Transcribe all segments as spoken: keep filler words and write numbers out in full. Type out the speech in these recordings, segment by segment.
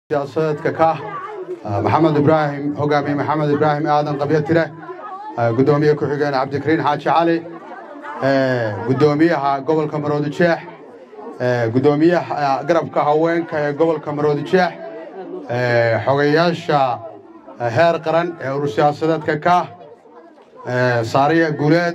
siyaasadeedka ka maxamed ibraahim hogaamiye maxamed ibraahim aadan qabyatire gudoomiye ku xigeen cabdikariin xaaji cali gudoomiyaha gobolka maroodi jeex gudoomiyaha garabka haweenka ee gobolka maroodi jeex xogayaasha heer qaran ee urur siyaasadeedka ka saariya guuleed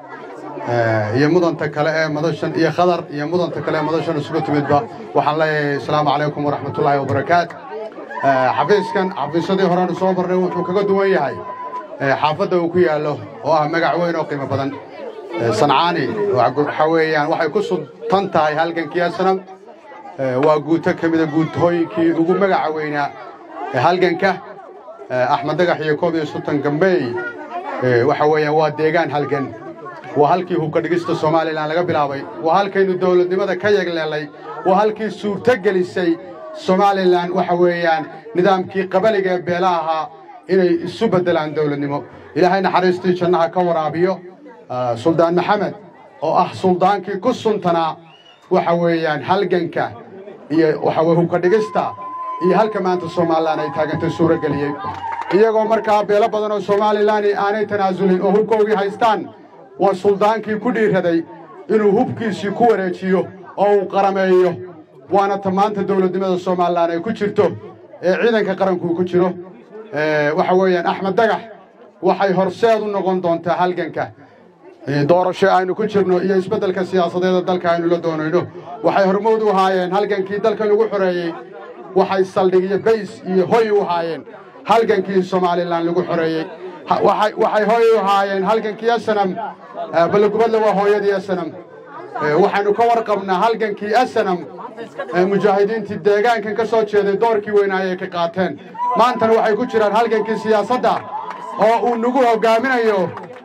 iyo mudanta kale ee madashan iyo khadar iyo mudanta kale ee madashan isugu timidba waxaan leeyahay assalaamu calaykum waraxmatullaahi wabarakaatu xafiiskan xafiisadii horaan soo marnay wuxuu kaga duwan yahay xaafadda uu ku yaallo oo ah magac weyn oo qiimo badan sancaani waxa weeyaan waxay ku suntan tahay halgankii sanam waa guuto ka mid ah guutooyinkii ugu magaca weynaa halganka axmed dagax iyo koob iyo soddon gambey waxa weeyaan waa deegaan halgan waa halkii hubka dhigista Soomaaliland laga bilaabay waa halkaynu dawladnimada ka yeegleelay waa halkii suurta gelisay Soomaaliland waxa weeyaan nidaamkii qabaliga ee beelaha inay isu bedelaan dawladnimo ilaahay naxariistii jannaha ka waraabiyo suldaan maxamed oo ah suldaankii ku suntanaa waxa weeyaan halganka iyo waxa weey hubka dhigista iyo halka maanta Soomaaliland ay taagantay suura galiyay iyagoo markaa beelo badan oo Soomaaliland aanay tanaasulin oo hubkoogii haystaan waa suldaankii ku dhiiraday inuu hubkiisii ku wareejiyo oo uu qarameeyo waana tamaanta dawladnimada Soomaaliland ay ku jirto ee ciidanka qaranku ku jiro waxa weeyaan axmed dagax waxay horseed u noqon doontaa halganka doorasho aynu ku jirno iyo isbedelka siyaasadeed dalka aynu la doonayno waxay hormood u haayeen halgankii dalka lagu xoreeyay waxay saldhigyo bays iyo hoy u haayeen halgankii Soomaaliland lagu xoreeyay waxay waxay hoy u haayeen halgankii sanam balgubadla waa hooyadii sanam waxaanu ka warqabnaa halgankii sanam mujaahidiintii deegaankan ka soo jeeday doorkii weynaaye ka qaateen maantana waxay ku jiraan halgankii siyaasadda oo uu nagu hogaaminayo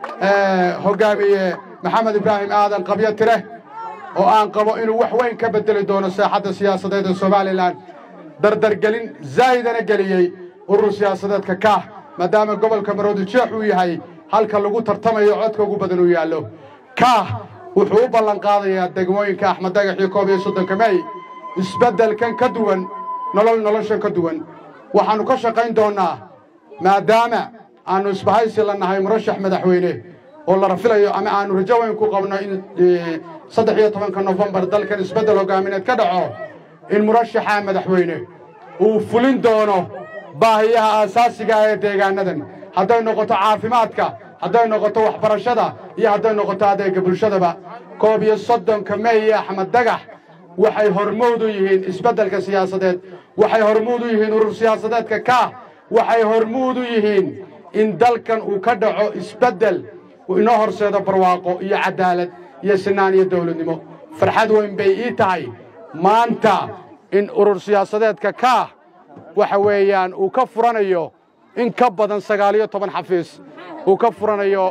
hogaamiye maxamed ibraahim aadan qabyatire oo aan qabo inuu wax weyn ka bedeli doono saaxadda siyaasadeed ee Soomaaliland dardargelin zaydana geliyay urur siyaasadeedka ka maadaama gobolka maroodi jeex uu yahay halka lagu tartamayo codka ugu badan uu yaallo ka wuxuu u ballan qaadayaa degmooyinka axmed dagax iyo koob iyo soddon kamey isbeddelkan ka duwan nolol noloshan ka duwan waxaanu ka shaqayn doonaa maadaama aanu isbahaysi la nahay murashax madaxweyne oo la rafilayo ama aanu rajo weyn ku qabno in saddex iyo tobanka November dalkan isbeddel hogaamineed ka dhaco in murashaxa madaxweyne uu fulin doono baahiyaha aasaasiga ah ee deegaanadan hadday noqoto caafimaadka hadday noqoto waxbarashada iyo hadday noqoto adeegga bulshadaba koob iyo soddonka May axmed dagax waxay hormood u yihiin isbeddelka siyaasadeed waxay hormood u yihiin urur siyaasadeedka ka waxay hormood u yihiin in dalkan uu ka dhaco isbeddel uu inoo horseedo barwaaqo iyo cadaalad iyo sinaan iyo dawladnimo farxad weyn bay ii tahay maanta in urur siyaasadeedka ka waxa weeyaan uu ka furanayo in ka badan sagaal iyo toban xafiis uu ka furanayo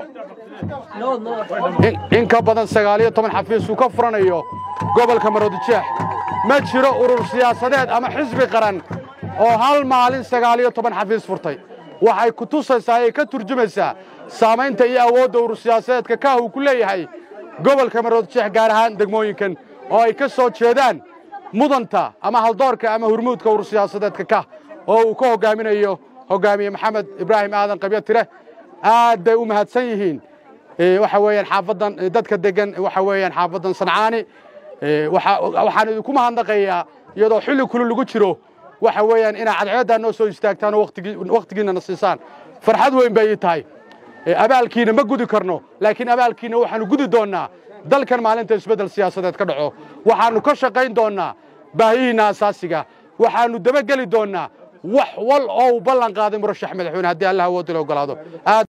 in ka badan sagaal iyo toban xafiis uu ka furanayo gobolka maroodi jeex ma jiro urur siyaasadeed ama xisbi qaran oo hal maalin sagaal iyo toban xafiis furtay waxay ku tusaysaa ay ka turjumaysaa saamaynta iyo awoodda urur siyaasadeedka ka uu ku leeyahay gobolka maroodi jeex gaar ahaan degmooyinkan oo ay ka soo jeedaan mudanta ama haldoorka ama hurmuudka urur siyaasadeedka ka oo uu ka hogaaminayo hogaamiye maxamed ibraahim aadan qabyatire aad bay u mahadsan yihiin waxa weeyaan xaafadan dadka degan waxa weeyaan xaafadan sancaani waxa waxaan idinku mahadnaqayaa iyadoo xilli kulul lagu jiro waxa weeyaan ina cadceedda noo soo istaagtaan waqtigii waqtigiina na siisaan farxad weyn bay tahay abaalkiina ma gudi karno laakiin abaalkiina waxaanu gudi doonaa dalkan maalinta isbeddel siyaasadeed ka dhaco waxaanu ka shaqayn doonaa baahiyihiina asaasiga waxaanu dabageli doonaa wax wal oo ballan qaaday murashax madaxweyne haddii Allah awood u ogolaado